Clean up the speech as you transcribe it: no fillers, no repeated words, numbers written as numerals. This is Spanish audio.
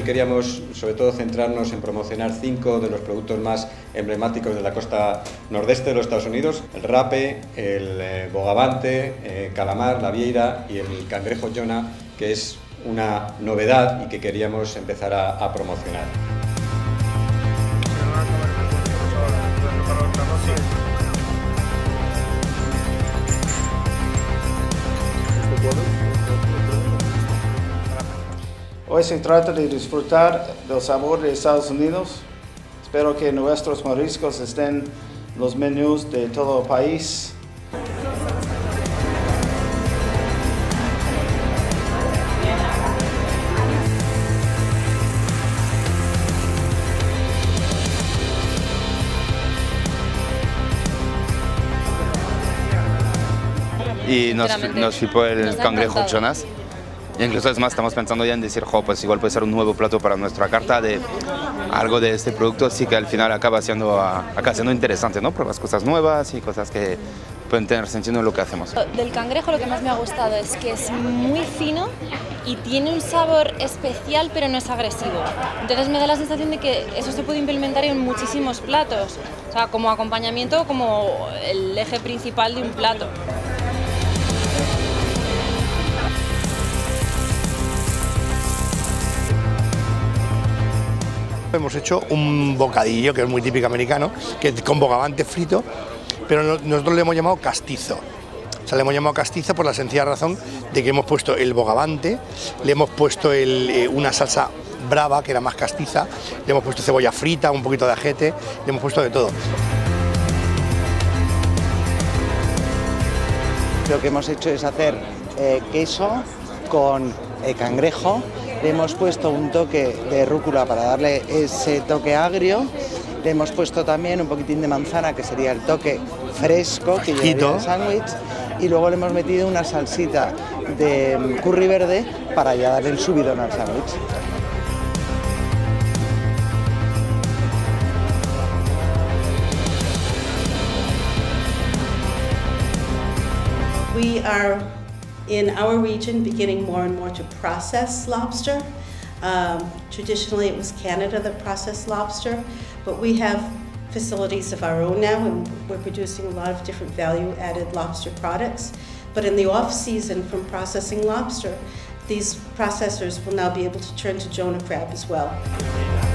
queríamos sobre todo centrarnos en promocionar 5 de los productos más emblemáticos de la costa nordeste de los Estados Unidos: el rape, el bogavante, calamar, la vieira y el cangrejo Jonah, que es una novedad y que queríamos empezar a promocionar. Hoy se trata de disfrutar del sabor de Estados Unidos. Espero que nuestros mariscos estén en los menús de todo el país. Y nos flipó el cangrejo Jonas. Y incluso es más, estamos pensando ya en decir, pues igual puede ser un nuevo plato para nuestra carta de algo de este producto, así que al final acaba siendo interesante, ¿no? Pruebas cosas nuevas y cosas que pueden tener sentido en lo que hacemos. Del cangrejo lo que más me ha gustado es que es muy fino y tiene un sabor especial, pero no es agresivo. Entonces me da la sensación de que eso se puede implementar en muchísimos platos, o sea, como acompañamiento, como el eje principal de un plato. Hemos hecho un bocadillo que es muy típico americano, que es con bogavante frito, pero nosotros le hemos llamado castizo. O sea, le hemos llamado castizo por la sencilla razón de que hemos puesto el bogavante, le hemos puesto una salsa brava, que era más castiza, le hemos puesto cebolla frita, un poquito de ajete, le hemos puesto de todo. Lo que hemos hecho es hacer queso con cangrejo. Le hemos puesto un toque de rúcula para darle ese toque agrio. Le hemos puesto también un poquitín de manzana, que sería el toque fresco que llevaría el sándwich. Y luego le hemos metido una salsita de curry verde para ya darle el subidón al sándwich. We are in our region beginning more and more to process lobster. Traditionally it was Canada that processed lobster, but we have facilities of our own now and we're producing a lot of different value-added lobster products. But in the off-season from processing lobster, these processors will now be able to turn to Jonah crab as well.